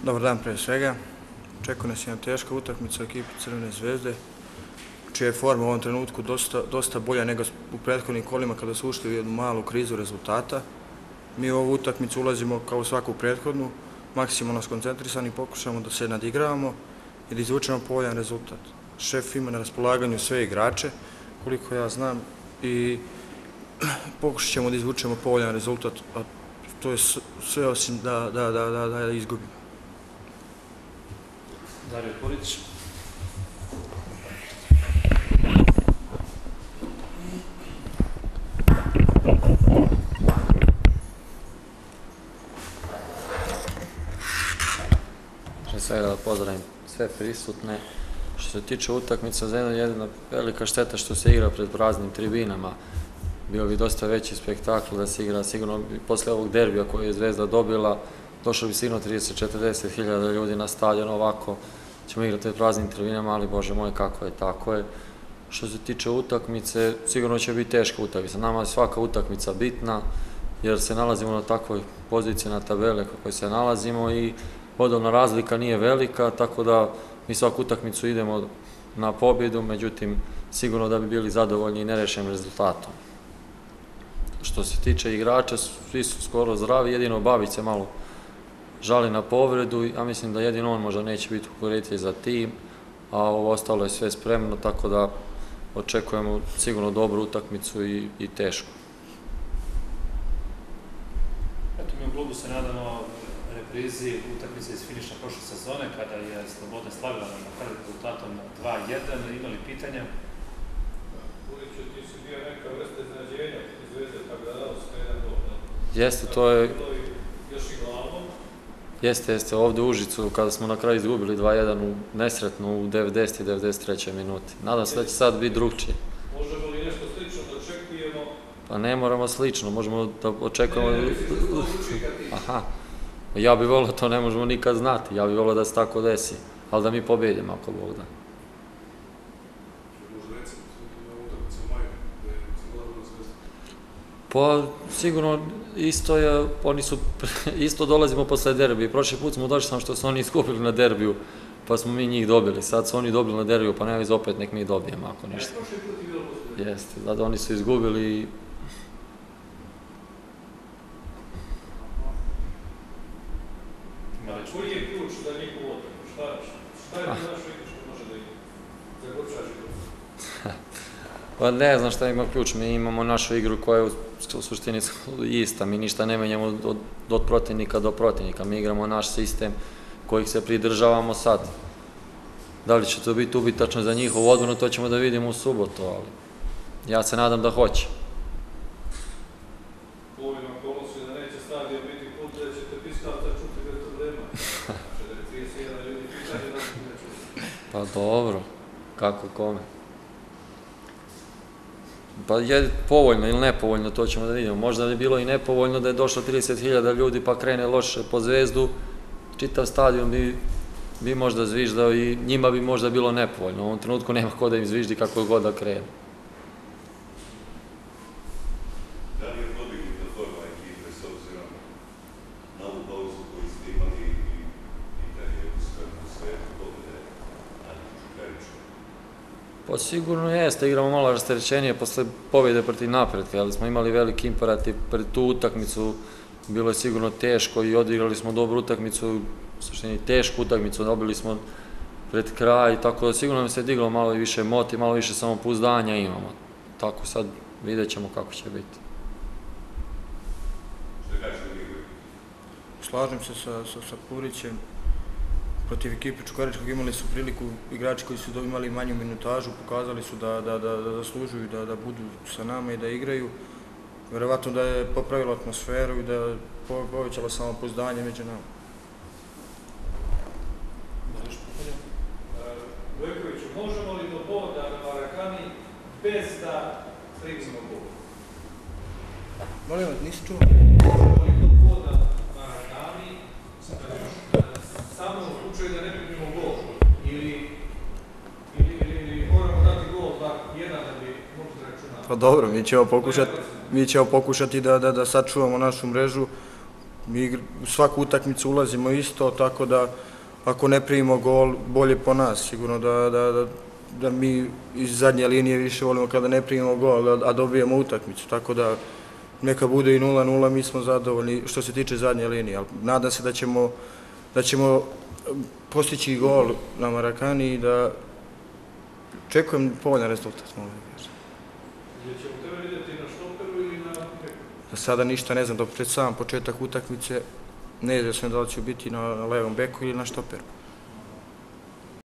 Dobar dan pre svega. Očekuje nas jedna teška utakmica u ekipi Crvene zvezde, čija je forma u ovom trenutku dosta bolja nego u prethodnim kolima kada su ušli u jednu malu krizu rezultata. Mi u ovu utakmicu ulazimo kao u svaku prethodnu, maksimalno skoncentrisani, pokušamo da se nadigravamo i da izvučemo povoljan rezultat. Šef ima na raspolaganju sve igrače, koliko ja znam, i pokušat ćemo da izvučemo povoljan rezultat, a to je sve osim da izgubimo. Dario Porić. Prije svega da pozdravim sve prisutne. Što se tiče utakmica, za jedna velika šteta što se igra pred praznim tribinama. Bio bi dosta veći spektakl da se igra, sigurno posle ovog derbija koje je Zvezda dobila, došlo bi sigurno 30-40 hiljada ljudi na stadion, ovako ćemo igrati pred praznim tribinama, ali bože moj, kako je, tako je. Što se tiče utakmice, sigurno će biti teška utakmica. Nama je svaka utakmica bitna, jer se nalazimo na takvoj poziciji na tabele kako se nalazimo i bodovna razlika nije velika, tako da mi svaku utakmicu idemo na pobjedu, međutim, sigurno da bi bili zadovoljni i nerešenim rezultatom. Što se tiče igrača, svi su skoro zdravi, jedino Babić se malo žali na povredu, a mislim da jedino on možda neće biti u korekciji za tim, a ovo ostalo je sve spremno, tako da očekujemo sigurno dobru utakmicu i tešku. Eto, mi u klubu se nadamo reprizi utakmice iz finiša prošle sezone, kada je Sloboda slavila na kraju rezultatom 2-1. Imali pitanja? Uliću, ti si bio neka vrsta iznenađenja Zvezde, tako da dao sve jedan gol. Jeste, to je... Još i glavom. Jeste, ovde u Užicu, kada smo na kraju izgubili 2-1 nesretno u 90. i 93. minuti. Nadam se da će sad biti drugčije. Možemo li nešto slično da očekujemo? Pa ne moramo slično, možemo da očekujemo... Ne, si da to uči kad ti. Aha. Ja bih volio, to ne možemo nikad znati. Ja bih volio da se tako desi. Ali da mi pobedimo, ako Bog da. Pa, sigurno, isto dolazimo posle derbija. Prošli put smo došli samo što su oni iskupili na derbiju, pa smo mi njih dobili. Sad su oni dobili na derbiju, pa nema veze, opet nek mi dobijemo, ako ništa. Prošli put je bilo posle. Jeste, zato oni su izgubili i... Koji je ključ za njihovu utakmicu? Šta je to naša igra što može da igra? Za Gorčaži ključ? Pa ne znam šta ima ključ, mi imamo našu igru koja je u suštini ista, mi ništa ne menjamo od protivnika do protivnika, mi igramo naš sistem kojih se pridržavamo sad. Da li će to biti ubitačno za njihovu odbranu, to ćemo da vidimo u subotu, ali ja se nadam da hoće. U ovim okolnosti da neće stadion biti put da ćete piskalca čuti bez problema. Znači da je 31 ljudi pitanje da se ne čuti. Pa dobro, kako kome. Pa je povoljno ili nepovoljno, to ćemo da vidimo. Možda bi bilo i nepovoljno da je došlo 30.000 ljudi pa krene loše po Zvezdu, čitav stadion bi možda zviždao i njima bi možda bilo nepovoljno. U ovom trenutku nema ko da im zviždi kako god da krenu. Da li je podignuta forma ekipe s obzirom na ovu pauzu koju ste imali i pitanje u svetu pobjede Aniću Čukariću? Pa sigurno jeste, igramo malo rasterećenije posle pobjede protiv Napretka, ali smo imali veliki imperativ pred tu utakmicu, bilo je sigurno teško i odigrali smo dobru utakmicu, u suštini tešku utakmicu, dobili smo pred kraj, tako da sigurno nam se diglo malo i više motiv, malo više samopouzdanja imamo. Tako sad vidjet ćemo kako će biti. Šta kažete u igri? Slažem se sa Purićem. Protiv ekipe Čukaričkog imali su priliku igrači koji su imali manju minutažu, pokazali su da zaslužuju da budu sa nama i da igraju. Verovatno da je popravilo atmosferu i da je povećalo samopouzdanje među nama. Da još pitanja? Vojkoviću, možemo li do boda na Marakani bez da primimo gol? Molim vas, nisi čuo? Možemo li do boda na Marakani samo u slučaju da ne primimo gol? Ili moramo dati gol jedan da bi možda računati? Pa dobro, mi ćemo pokušati da sačuvamo našu mrežu Mi u svaku utakmicu ulazimo isto, tako da ako ne primimo gol, bolje po nas. Sigurno da mi iz zadnje linije više volimo kada ne primimo gol, a dobijemo utakmicu. Tako da neka bude i 0-0, mi smo zadovoljni što se tiče zadnje linije. Ali nadam se da ćemo postići gol na Marakani i da očekujem povoljan rezultat. Gdje ćemo tebe vidjeti na štoperu ili na beku? Za sada ništa ne znam, do pred sam početak utakmice ne znam da li ću biti na levom beku ili na štoperu.